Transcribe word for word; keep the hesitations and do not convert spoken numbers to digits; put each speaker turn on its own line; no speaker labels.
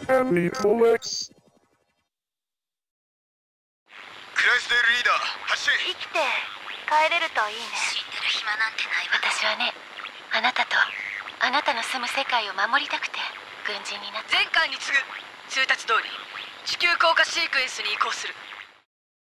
Enemy collects.
クライスデールリーダー発進。
生きて帰れるといいね。
死んでる暇なんてないわ。
私はね、あなたとあなたの住む世界を守りたくて軍人になった。
前回に次ぐ通達通り地球降下シークエンスに移行する。